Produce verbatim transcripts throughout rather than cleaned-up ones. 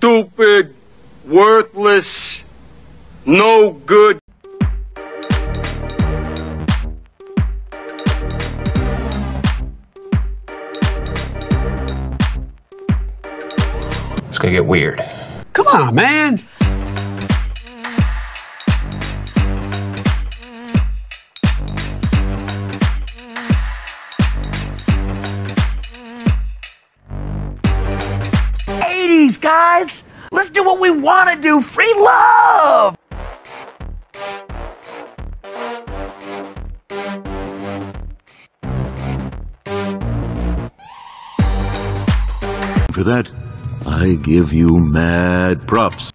stupid, worthless, no good. It's gonna get weird. Come on, man. eighties, guys! Let's do what we want to do! Free love! For that, I give you mad props.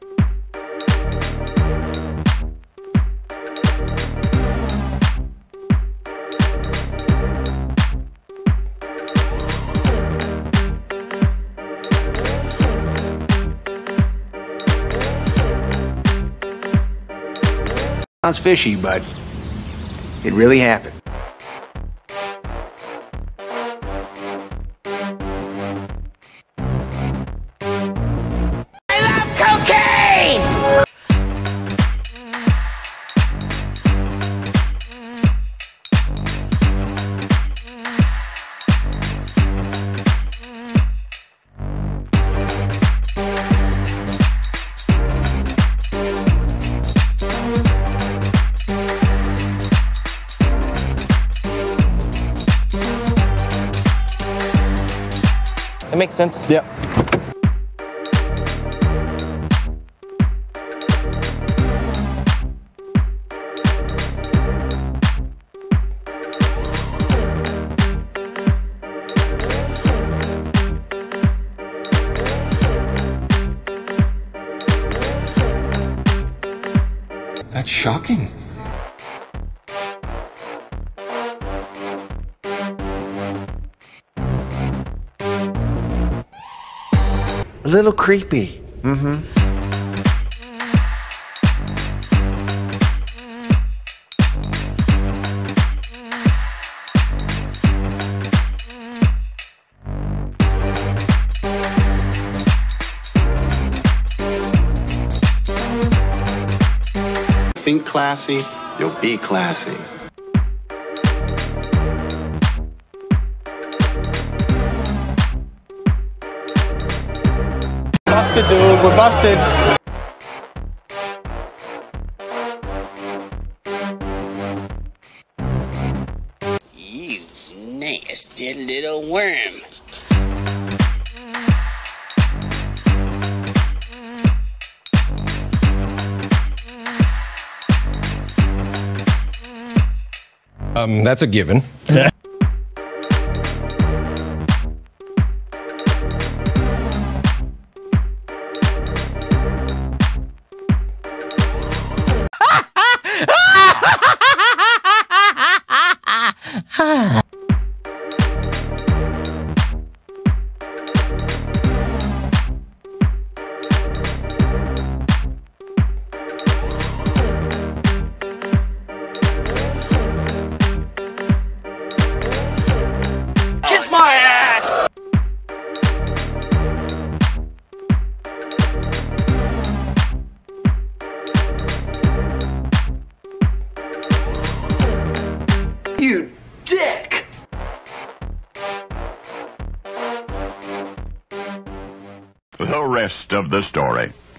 Sounds fishy, but it really happened. I love cocaine! It makes sense. Yep. That's shocking. A little creepy. Mm-hmm. Think classy, you'll be classy. Busted, dude. We're busted. You nasty little worm. Um, that's a given. Kiss my ass! You dick! The rest of the story.